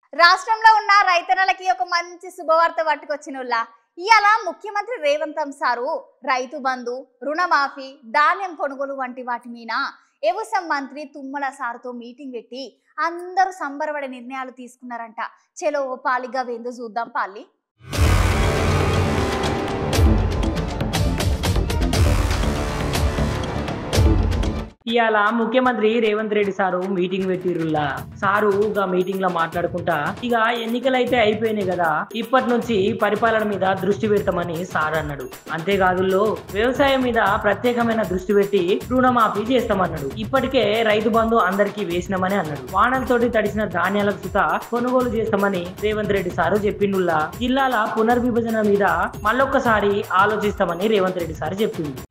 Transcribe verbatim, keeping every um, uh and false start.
రాష్ట్రంలో ఉన్న రైతన్నలకి ఒక మంచి శుభవార్త పట్టుకొచ్చినుల్లా. ఇయాల ముఖ్యమంత్రి రేవంత్ సారు రైతు బంధు, రుణమాఫీ, ధాన్యం కొనుగోలు వంటి వాటి మీద వ్యవసాయ మంత్రి తుమ్మల సారుతో మీటింగ్ పెట్టి అందరూ సంబరపడే నిర్ణయాలు తీసుకున్నారంట. చలో పాలిగా వేందో చూద్దాం పాలి. ఇవాళ ముఖ్యమంత్రి రేవంత్ రెడ్డి సారు మీటింగ్ పెట్టిరుల్లా. సారు గా మీటింగ్ లో మాట్లాడుకుంటా ఇక ఎన్నికలైతే అయిపోయినాయి కదా, ఇప్పటి నుంచి పరిపాలన మీద దృష్టి పెడతామని సార్ అన్నాడు. అంతేకాదుల్లో వ్యవసాయం మీద ప్రత్యేకమైన దృష్టి పెట్టి రుణమాఫీ చేస్తామన్నాడు. ఇప్పటికే రైతు బంధు అందరికీ వేసినామని అన్నాడు. వానలతోటి తడిసిన ధాన్యాలకు సుత కొనుగోలు చేస్తామని రేవంత్ రెడ్డి సారు చెప్పిండుల్లా. జిల్లాల పునర్విభజన మీద మళ్ళొక్కసారి ఆలోచిస్తామని రేవంత్ రెడ్డి సారు చెప్పిండు.